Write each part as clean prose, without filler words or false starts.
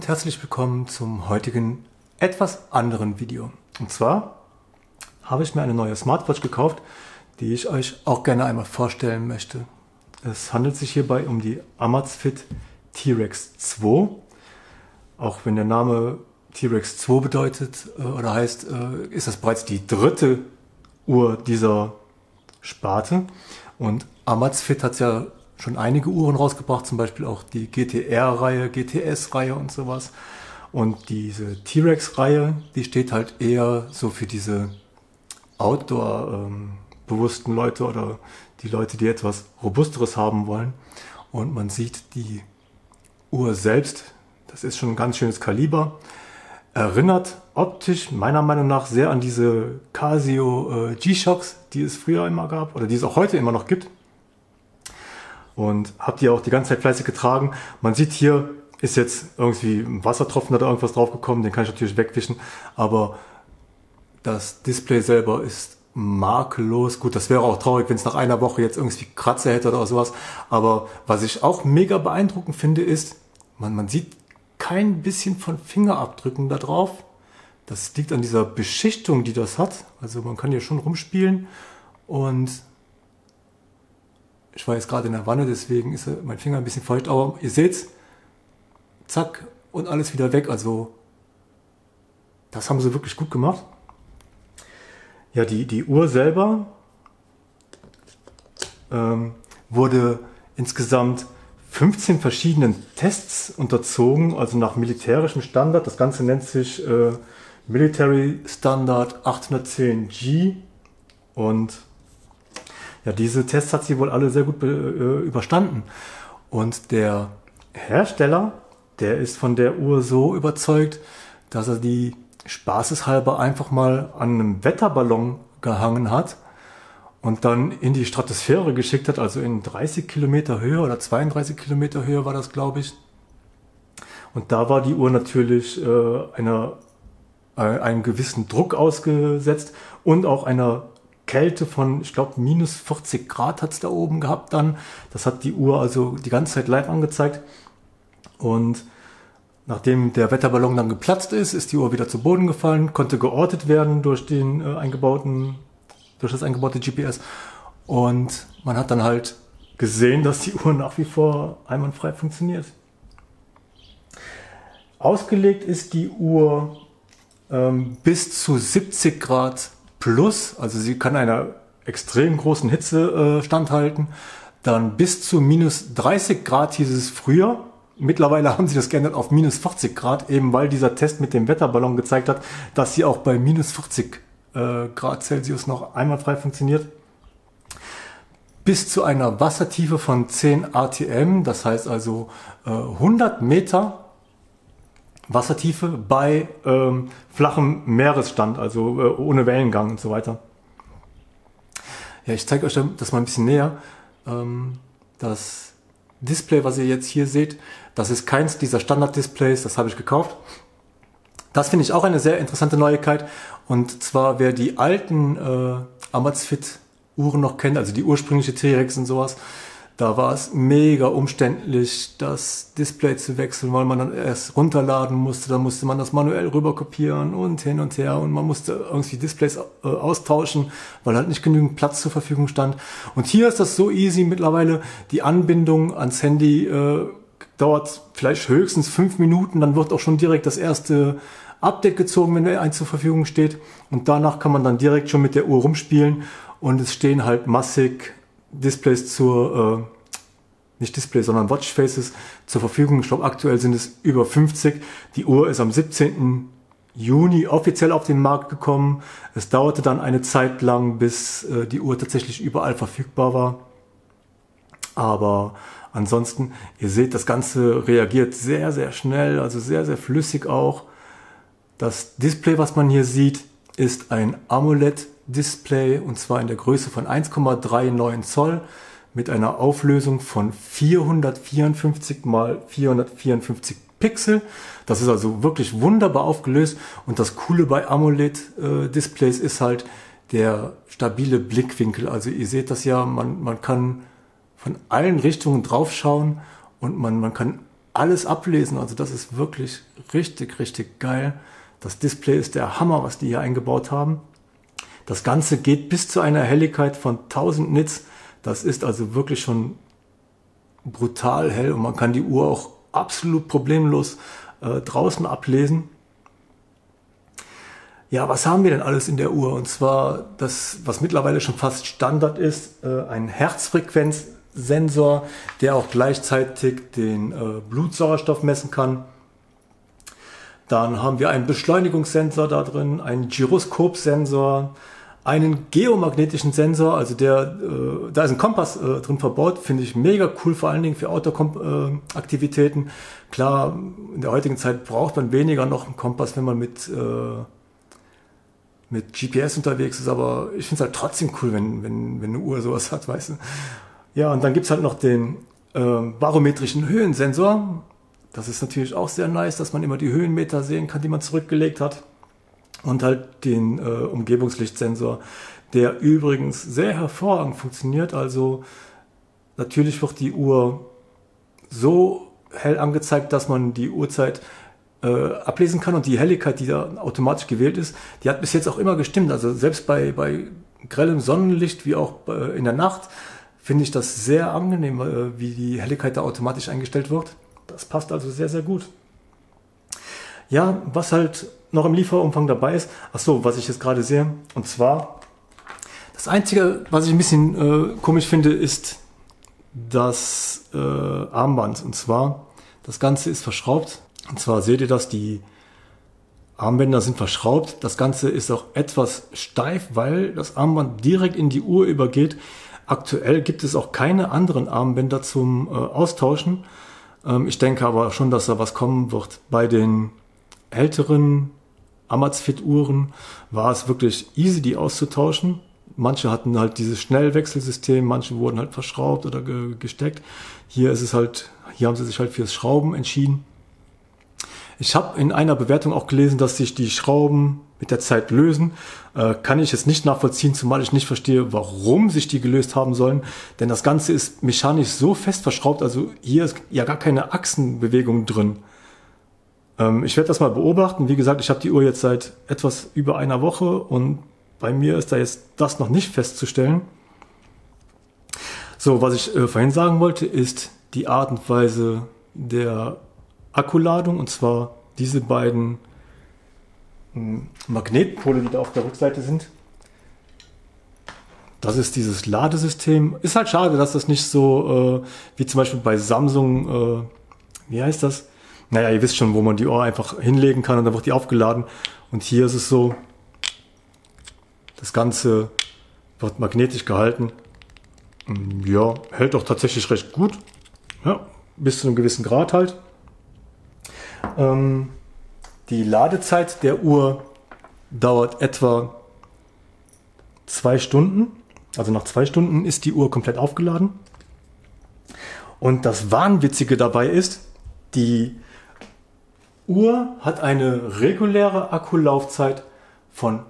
und herzlich willkommen zum heutigen etwas anderen Video. Und zwar habe ich mir eine neue Smartwatch gekauft, die ich euch auch gerne einmal vorstellen möchte. Es handelt sich hierbei um die Amazfit T-Rex 2. Auch wenn der Name T-Rex 2 bedeutet oder heißt, ist das bereits die dritte Uhr dieser Sparte. Und Amazfit hat ja schon einige Uhren rausgebracht, zum Beispiel auch die GTR-Reihe, GTS-Reihe und sowas. Und diese T-Rex-Reihe, die steht halt eher so für diese Outdoor-bewussten Leute oder die Leute, die etwas Robusteres haben wollen. Und man sieht die Uhr selbst, das ist schon ein ganz schönes Kaliber. Erinnert optisch meiner Meinung nach sehr an diese Casio G-Shocks, die es früher immer gab oder die es auch heute immer noch gibt. Und habe die auch die ganze Zeit fleißig getragen. Man sieht hier, ist jetzt irgendwie ein Wassertropfen oder irgendwas draufgekommen, den kann ich natürlich wegwischen. Aber das Display selber ist makellos. Gut, das wäre auch traurig, wenn es nach einer Woche jetzt irgendwie Kratzer hätte oder sowas. Aber was ich auch mega beeindruckend finde, ist, man sieht kein bisschen von Fingerabdrücken da drauf. Das liegt an dieser Beschichtung, die das hat. Also man kann hier schon rumspielen. Und ich war jetzt gerade in der Wanne, deswegen ist mein Finger ein bisschen feucht. Aber ihr seht's, zack, und alles wieder weg. Also das haben sie wirklich gut gemacht. Ja, die Uhr selber wurde insgesamt 15 verschiedenen Tests unterzogen, also nach militärischem Standard. Das Ganze nennt sich Military Standard 810G. Und ja, diese Tests hat sie wohl alle sehr gut überstanden. Und der Hersteller, der ist von der Uhr so überzeugt, dass er die spaßeshalber einfach mal an einem Wetterballon gehangen hat und dann in die Stratosphäre geschickt hat, also in 30 Kilometer Höhe oder 32 Kilometer Höhe war das, glaube ich. Und da war die Uhr natürlich einem gewissen Druck ausgesetzt und auch einer Kälte von, ich glaube, minus 40 Grad hat es da oben gehabt dann. Das hat die Uhr also die ganze Zeit live angezeigt. Und nachdem der Wetterballon dann geplatzt ist, ist die Uhr wieder zu Boden gefallen, konnte geortet werden durch das eingebaute GPS. Und man hat dann halt gesehen, dass die Uhr nach wie vor einwandfrei funktioniert. Ausgelegt ist die Uhr bis zu 70 Grad plus, also sie kann einer extrem großen Hitze standhalten. Dann bis zu minus 30 Grad hieß es früher. Mittlerweile haben sie das geändert auf minus 40 Grad, eben weil dieser Test mit dem Wetterballon gezeigt hat, dass sie auch bei minus 40 Grad Celsius noch einwandfrei funktioniert. Bis zu einer Wassertiefe von 10 ATM, das heißt also 100 Meter Wassertiefe bei flachem Meeresstand, also ohne Wellengang und so weiter. Ja, ich zeige euch das mal ein bisschen näher. Das Display, was ihr jetzt hier seht, das ist keins dieser Standard-Displays, das habe ich gekauft. Das finde ich auch eine sehr interessante Neuigkeit. Und zwar, wer die alten Amazfit-Uhren noch kennt, also die ursprüngliche T-Rex und sowas, da war es mega umständlich, das Display zu wechseln, weil man dann erst runterladen musste, dann musste man das manuell rüber kopieren und hin und her und man musste irgendwie Displays austauschen, weil halt nicht genügend Platz zur Verfügung stand. Und hier ist das so easy mittlerweile, die Anbindung ans Handy dauert vielleicht höchstens 5 Minuten, dann wird auch schon direkt das erste Update gezogen, wenn eins zur Verfügung steht. Und danach kann man dann direkt schon mit der Uhr rumspielen und es stehen halt massig Displays nicht Displays, sondern Watchfaces zur Verfügung. Ich glaube, aktuell sind es über 50. Die Uhr ist am 17. Juni offiziell auf den Markt gekommen. Es dauerte dann eine Zeit lang, bis die Uhr tatsächlich überall verfügbar war. Aber ansonsten, ihr seht, das Ganze reagiert sehr, sehr schnell, also sehr, sehr flüssig auch. Das Display, was man hier sieht, ist ein AMOLED-Display und zwar in der Größe von 1,39 Zoll mit einer Auflösung von 454 mal 454 Pixel. Das ist also wirklich wunderbar aufgelöst und das Coole bei AMOLED-Displays ist halt der stabile Blickwinkel. Also ihr seht das ja, man kann von allen Richtungen drauf schauen und man kann alles ablesen. Also das ist wirklich richtig, richtig geil. Das Display ist der Hammer, was die hier eingebaut haben. Das Ganze geht bis zu einer Helligkeit von 1000 Nits. Das ist also wirklich schon brutal hell und man kann die Uhr auch absolut problemlos draußen ablesen. Ja, was haben wir denn alles in der Uhr? Und zwar das, was mittlerweile schon fast Standard ist, ein Herzfrequenzsensor, der auch gleichzeitig den Blutsauerstoff messen kann. Dann haben wir einen Beschleunigungssensor da drin, einen Gyroskopsensor, einen geomagnetischen Sensor, also da ist ein Kompass drin verbaut, finde ich mega cool, vor allen Dingen für Outdoor-Aktivitäten. Klar, in der heutigen Zeit braucht man weniger noch einen Kompass, wenn man mit GPS unterwegs ist, aber ich finde es halt trotzdem cool, wenn eine Uhr sowas hat, weißt du. Ja, und dann gibt es halt noch den barometrischen Höhensensor. Das ist natürlich auch sehr nice, dass man immer die Höhenmeter sehen kann, die man zurückgelegt hat. Und halt den Umgebungslichtsensor, der übrigens sehr hervorragend funktioniert. Also natürlich wird die Uhr so hell angezeigt, dass man die Uhrzeit ablesen kann und die Helligkeit, die da automatisch gewählt ist, die hat bis jetzt auch immer gestimmt. Also selbst bei grellem Sonnenlicht wie auch in der Nacht finde ich das sehr angenehm, wie die Helligkeit da automatisch eingestellt wird. Das passt also sehr, sehr gut. Ja, was halt noch im Lieferumfang dabei ist, ach so, was ich jetzt gerade sehe, und zwar das Einzige, was ich ein bisschen komisch finde, ist das Armband. Und zwar, das Ganze ist verschraubt. Und zwar seht ihr das, die Armbänder sind verschraubt. Das Ganze ist auch etwas steif, weil das Armband direkt in die Uhr übergeht. Aktuell gibt es auch keine anderen Armbänder zum Austauschen. Ich denke aber schon, dass da was kommen wird. Bei den älteren Amazfit-Uhren war es wirklich easy, die auszutauschen. Manche hatten halt dieses Schnellwechselsystem, manche wurden halt verschraubt oder gesteckt. Hier ist es halt, hier haben sie sich halt fürs Schrauben entschieden. Ich habe in einer Bewertung auch gelesen, dass sich die Schrauben mit der Zeit lösen. Kann ich jetzt nicht nachvollziehen, zumal ich nicht verstehe, warum sich die gelöst haben sollen. Denn das Ganze ist mechanisch so fest verschraubt, also hier ist ja gar keine Achsenbewegung drin. Ich werde das mal beobachten. Wie gesagt, ich habe die Uhr jetzt seit etwas über einer Woche und bei mir ist da jetzt das noch nicht festzustellen. So, was ich vorhin sagen wollte, ist die Art und Weise der Akkuladung, und zwar diese beiden Magnetpole, die da auf der Rückseite sind. Das ist dieses Ladesystem. Ist halt schade, dass das nicht so wie zum Beispiel bei Samsung, wie heißt das? Naja, ihr wisst schon, wo man die Uhr einfach hinlegen kann und dann wird die aufgeladen. Und hier ist es so, das Ganze wird magnetisch gehalten. Ja, hält auch tatsächlich recht gut. Ja, bis zu einem gewissen Grad halt. Die Ladezeit der Uhr dauert etwa 2 Stunden. Also nach 2 Stunden ist die Uhr komplett aufgeladen. Und das Wahnwitzige dabei ist, die Uhr hat eine reguläre Akkulaufzeit von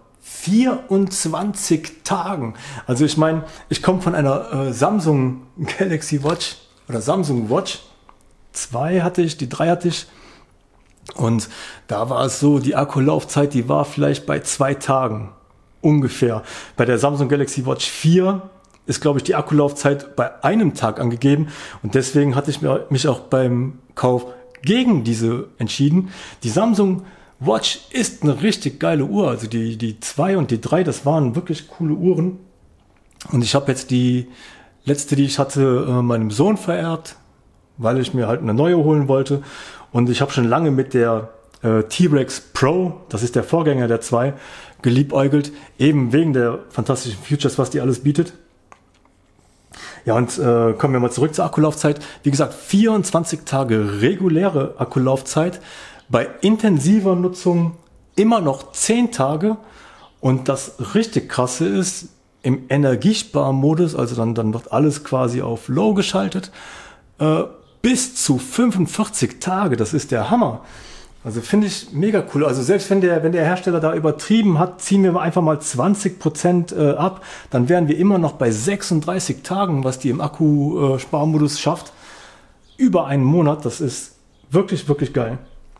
24 Tagen. Also ich meine, ich komme von einer Samsung Galaxy Watch oder Samsung Watch 2 hatte ich, die 3 hatte ich. Und da war es so, die Akkulaufzeit, die war vielleicht bei 2 Tagen ungefähr. Bei der Samsung Galaxy Watch 4 ist, glaube ich, die Akkulaufzeit bei einem Tag angegeben. Und deswegen hatte ich mich auch beim Kauf gegen diese entschieden. Die Samsung Watch ist eine richtig geile Uhr. Also die 2 und die 3, das waren wirklich coole Uhren. Und ich habe jetzt die letzte, die ich hatte, meinem Sohn vererbt, weil ich mir halt eine neue holen wollte. Und ich habe schon lange mit der T-Rex Pro, das ist der Vorgänger der 2, geliebäugelt. Eben wegen der fantastischen Features, was die alles bietet. Ja, und kommen wir mal zurück zur Akkulaufzeit. Wie gesagt, 24 Tage reguläre Akkulaufzeit. Bei intensiver Nutzung immer noch 10 Tage. Und das richtig Krasse ist, im Energiesparmodus, also dann wird alles quasi auf Low geschaltet, bis zu 45 Tage. Das ist der Hammer. Also finde ich mega cool. Also selbst wenn der Hersteller da übertrieben hat, ziehen wir einfach mal 20% ab, dann wären wir immer noch bei 36 Tagen, was die im Akkusparmodus schafft. Über einen Monat, das ist wirklich, wirklich geil.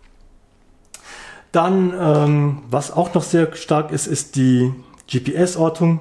Dann, was auch noch sehr stark ist, ist die GPS-Ortung.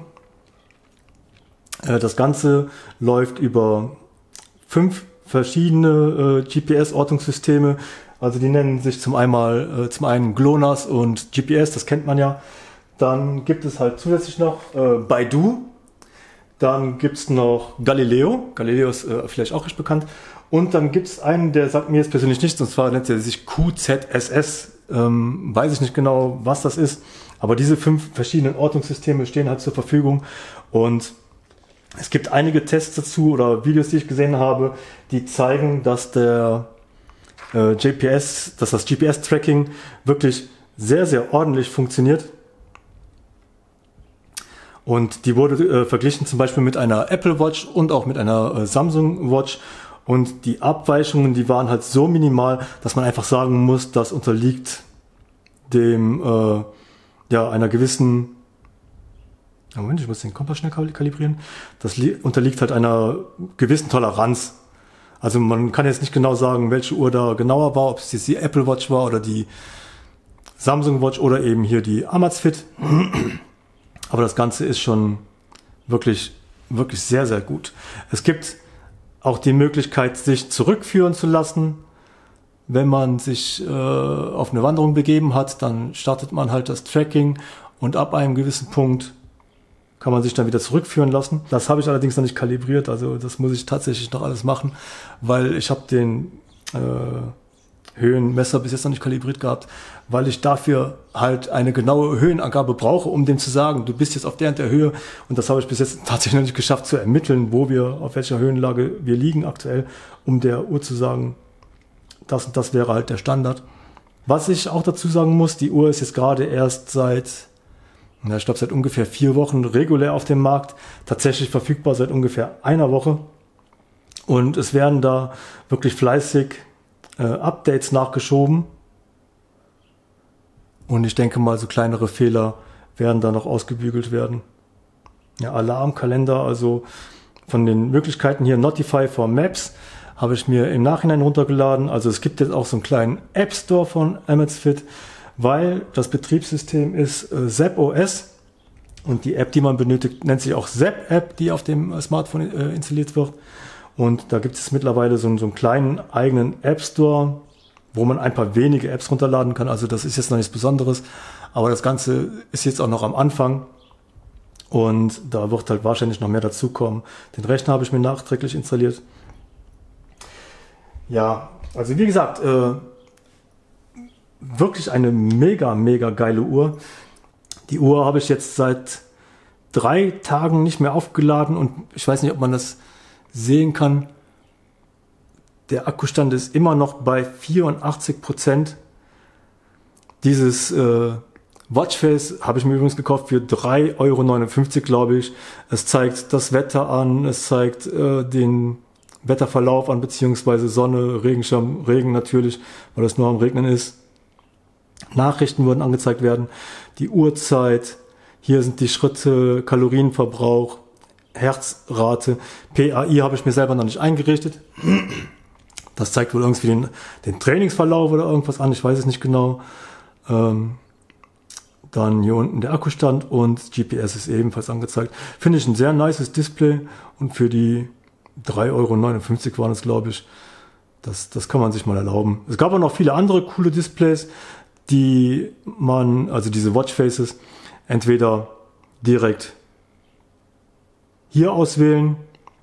Das Ganze läuft über 5 verschiedene GPS-Ortungssysteme. Also die nennen sich zum einen GLONASS und GPS, das kennt man ja. Dann gibt es halt zusätzlich noch Baidu. Dann gibt es noch Galileo. Galileo ist vielleicht auch recht bekannt. Und dann gibt es einen, der sagt mir jetzt persönlich nichts, und zwar nennt er sich QZSS. Weiß ich nicht genau, was das ist. Aber diese 5 verschiedenen Ortungssysteme stehen halt zur Verfügung. Und es gibt einige Tests dazu oder Videos, die ich gesehen habe, die zeigen, dass das GPS-Tracking wirklich sehr, sehr ordentlich funktioniert. Und die wurde verglichen zum Beispiel mit einer Apple Watch und auch mit einer Samsung Watch. Und die Abweichungen, die waren halt so minimal, dass man einfach sagen muss, das unterliegt dem, einer gewissen, Moment, ich muss den Kompass schnell kalibrieren. Das unterliegt halt einer gewissen Toleranz. Also man kann jetzt nicht genau sagen, welche Uhr da genauer war, ob es jetzt die Apple Watch war oder die Samsung Watch oder eben hier die Amazfit. Aber das Ganze ist schon wirklich, wirklich sehr, sehr gut. Es gibt auch die Möglichkeit, sich zurückführen zu lassen. Wenn man sich auf eine Wanderung begeben hat, dann startet man halt das Tracking und ab einem gewissen Punkt kann man sich dann wieder zurückführen lassen. Das habe ich allerdings noch nicht kalibriert, also das muss ich tatsächlich noch alles machen, weil ich habe den Höhenmesser bis jetzt noch nicht kalibriert gehabt, weil ich dafür halt eine genaue Höhenangabe brauche, um dem zu sagen, du bist jetzt auf der und der Höhe, und das habe ich bis jetzt tatsächlich noch nicht geschafft zu ermitteln, auf welcher Höhenlage wir liegen aktuell, um der Uhr zu sagen, das und das wäre halt der Standard. Was ich auch dazu sagen muss, die Uhr ist jetzt gerade erst seit ungefähr 4 Wochen regulär auf dem Markt, tatsächlich verfügbar seit ungefähr einer Woche, und es werden da wirklich fleißig Updates nachgeschoben, und ich denke mal, so kleinere Fehler werden da noch ausgebügelt werden. Ja, Alarmkalender, also von den Möglichkeiten hier Notify for Maps habe ich mir im Nachhinein runtergeladen. Also es gibt jetzt auch so einen kleinen App Store von Amazfit, weil das Betriebssystem ist Zepp OS, und die App, die man benötigt, nennt sich auch Zepp App, die auf dem Smartphone installiert wird. Und da gibt es mittlerweile so einen kleinen eigenen App Store, wo man ein paar wenige Apps runterladen kann. Also das ist jetzt noch nichts Besonderes, aber das Ganze ist jetzt auch noch am Anfang, und da wird halt wahrscheinlich noch mehr dazukommen. Den Rechner habe ich mir nachträglich installiert. Ja, also wie gesagt, wirklich eine mega, mega geile Uhr. Die Uhr habe ich jetzt seit 3 Tagen nicht mehr aufgeladen, und ich weiß nicht, ob man das sehen kann. Der Akkustand ist immer noch bei 84%. Dieses Watchface habe ich mir übrigens gekauft für 3,59 Euro, glaube ich. Es zeigt das Wetter an, es zeigt den Wetterverlauf an, beziehungsweise Sonne, Regenschirm, Regen natürlich, weil es nur am Regnen ist. Nachrichten würden angezeigt werden, die Uhrzeit, hier sind die Schritte, Kalorienverbrauch, Herzrate, PAI habe ich mir selber noch nicht eingerichtet. Das zeigt wohl irgendwie den Trainingsverlauf oder irgendwas an, ich weiß es nicht genau. Dann hier unten der Akkustand, und GPS ist ebenfalls angezeigt. Finde ich ein sehr nices Display, und für die 3,59 Euro waren es, glaube ich. Das kann man sich mal erlauben. Es gab auch noch viele andere coole Displays, die man, also diese Watchfaces, entweder direkt hier auswählen.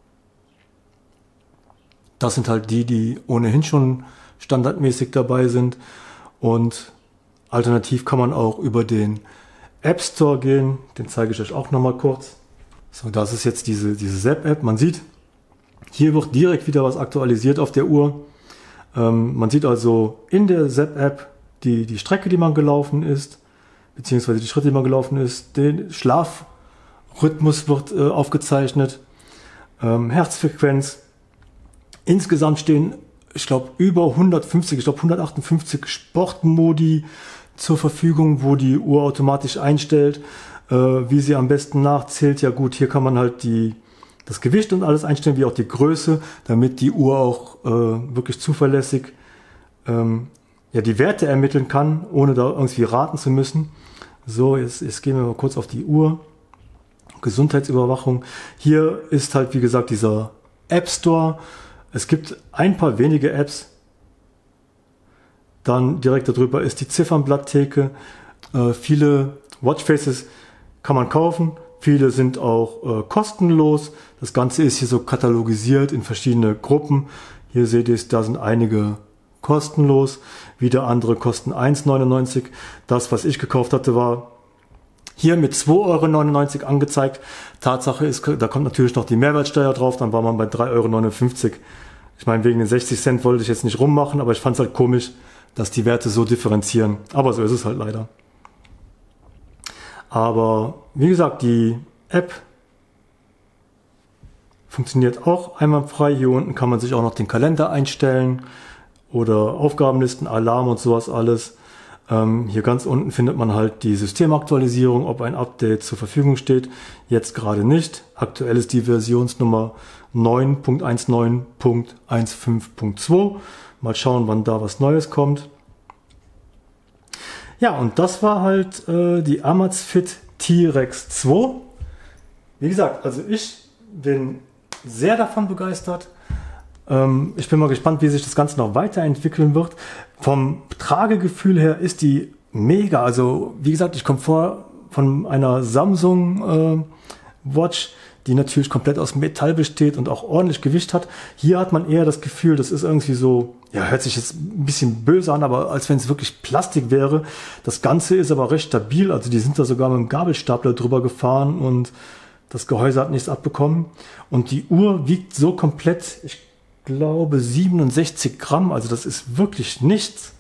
Das sind halt die ohnehin schon standardmäßig dabei sind. Und alternativ kann man auch über den App Store gehen. Den zeige ich euch auch nochmal kurz. So, das ist jetzt diese Zepp-App. Man sieht, hier wird direkt wieder was aktualisiert auf der Uhr. Man sieht also in der Zepp-App die Strecke, die man gelaufen ist, beziehungsweise die Schritte, die man gelaufen ist. Der Schlafrhythmus wird aufgezeichnet. Herzfrequenz. Insgesamt stehen, ich glaube, über 158 Sportmodi zur Verfügung, wo die Uhr automatisch einstellt, wie sie am besten nachzählt. Ja gut, hier kann man halt das Gewicht und alles einstellen, wie auch die Größe, damit die Uhr auch wirklich zuverlässig ja, die Werte ermitteln kann, ohne da irgendwie raten zu müssen. So, jetzt gehen wir mal kurz auf die Uhr. Gesundheitsüberwachung. Hier ist halt, wie gesagt, dieser App Store. Es gibt ein paar wenige Apps. Dann direkt darüber ist die Ziffernblatttheke. Viele Watchfaces kann man kaufen. Viele sind auch kostenlos. Das Ganze ist hier so katalogisiert in verschiedene Gruppen. Hier seht ihr es, da sind einige kostenlos. Wieder andere kosten 1,99 €. Das, was ich gekauft hatte, war hier mit 2,99 € angezeigt. Tatsache ist, da kommt natürlich noch die Mehrwertsteuer drauf. Dann war man bei 3,59 €. Ich meine, wegen den 60 Cent wollte ich jetzt nicht rummachen, aber ich fand es halt komisch, dass die Werte so differenzieren. Aber so ist es halt leider. Aber wie gesagt, die App funktioniert auch einwandfrei. Hier unten kann man sich auch noch den Kalender einstellen oder Aufgabenlisten, Alarm und sowas alles. Hier ganz unten findet man halt die Systemaktualisierung, ob ein Update zur Verfügung steht. Jetzt gerade nicht. Aktuell ist die Versionsnummer 9.19.15.2. Mal schauen, wann da was Neues kommt. Ja, und das war halt die Amazfit T-Rex 2. Wie gesagt, also ich bin sehr davon begeistert. Ich bin mal gespannt, wie sich das Ganze noch weiterentwickeln wird. Vom Tragegefühl her ist die mega. Also wie gesagt, ich komme von einer Samsung Watch, die natürlich komplett aus Metall besteht und auch ordentlich Gewicht hat. Hier hat man eher das Gefühl, das ist irgendwie so, ja, hört sich jetzt ein bisschen böse an, aber als wenn es wirklich Plastik wäre. Das Ganze ist aber recht stabil. Also die sind da sogar mit dem Gabelstapler drüber gefahren und das Gehäuse hat nichts abbekommen. Und die Uhr wiegt so komplett, ich glaube 67 Gramm, also das ist wirklich nichts.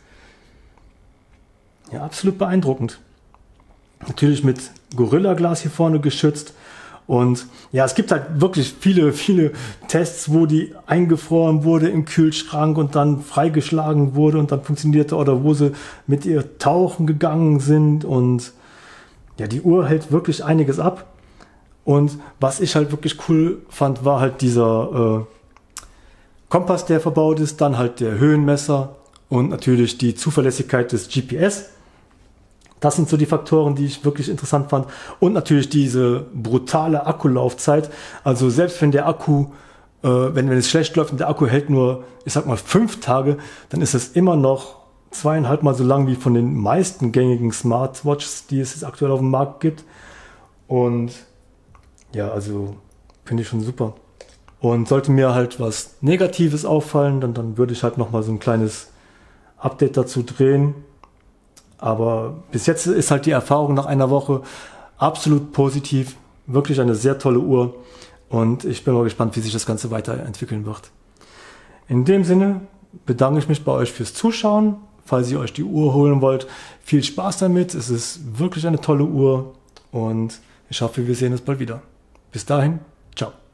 Ja, absolut beeindruckend. Natürlich mit Gorilla-Glas hier vorne geschützt. Und ja, es gibt halt wirklich viele Tests, wo die eingefroren wurde im Kühlschrank und dann freigeschlagen wurde und dann funktionierte, oder wo sie mit ihr tauchen gegangen sind. Und ja, die Uhr hält wirklich einiges ab. Und was ich halt wirklich cool fand, war halt dieser Kompass, der verbaut ist, dann halt der Höhenmesser und natürlich die Zuverlässigkeit des GPS. Das sind so die Faktoren, die ich wirklich interessant fand. Und natürlich diese brutale Akkulaufzeit. Also selbst wenn der Akku, wenn es schlecht läuft und der Akku hält nur, ich sag mal 5 Tage, dann ist es immer noch 2,5 Mal so lang wie von den meisten gängigen Smartwatches, die es jetzt aktuell auf dem Markt gibt. Und ja, also finde ich schon super. Und sollte mir halt was Negatives auffallen, dann würde ich halt nochmal so ein kleines Update dazu drehen. Aber bis jetzt ist halt die Erfahrung nach einer Woche absolut positiv. Wirklich eine sehr tolle Uhr. Und ich bin mal gespannt, wie sich das Ganze weiterentwickeln wird. In dem Sinne bedanke ich mich bei euch fürs Zuschauen. Falls ihr euch die Uhr holen wollt, viel Spaß damit. Es ist wirklich eine tolle Uhr. Und ich hoffe, wir sehen uns bald wieder. Bis dahin, ciao.